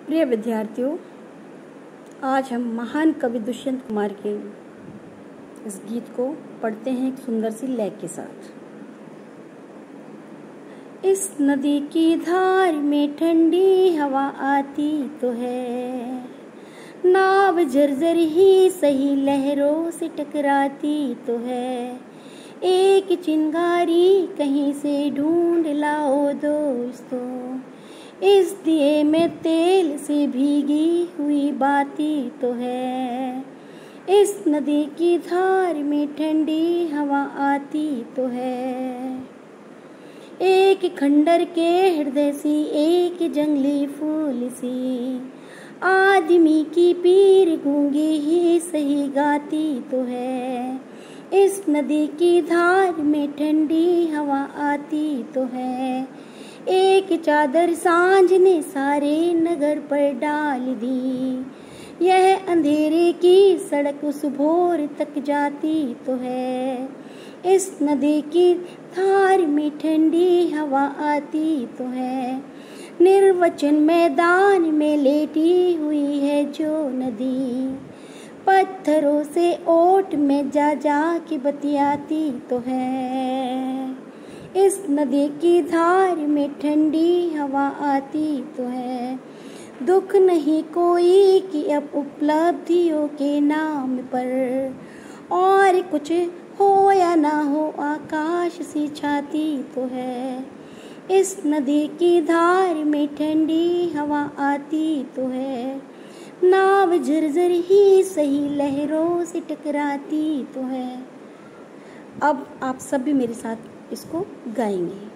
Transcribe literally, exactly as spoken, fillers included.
प्रिय विद्यार्थियों, आज हम महान कवि दुष्यंत कुमार के इस गीत को पढ़ते हैं एक सुंदर सी लय के साथ। इस नदी की धार में ठंडी हवा आती तो है, नाव जर्जर ही सही लहरों से टकराती तो है। एक चिंगारी कहीं से ढूंढ लाओ दोस्तों, इस दिए में तेल से भीगी हुई बाती तो है। इस नदी की धार में ठंडी हवा आती तो है। एक खंडर के हृदय सी एक जंगली फूल सी, आदमी की पीर गूंगी ही सही गाती तो है। इस नदी की धार में ठंडी हवा आती तो है। एक चादर सांझ ने सारे नगर पर डाल दी, यह अंधेरे की सड़क उस भोर तक जाती तो है। इस नदी की धार में ठंडी हवा आती तो है। निर्वचन मैदान में लेटी हुई है जो नदी, पत्थरों से ओट में जा जा के बतियाती तो है। इस नदी की धार में ठंडी हवा आती तो है। दुख नहीं कोई कि अब उपलब्धियों के नाम पर, और कुछ हो या ना हो आकाश सी छाती तो है। इस नदी की धार में ठंडी हवा आती तो है। नाव झरझर ही सही लहरों से टकराती तो है। अब आप सब भी मेरे साथ इसको गाएंगे।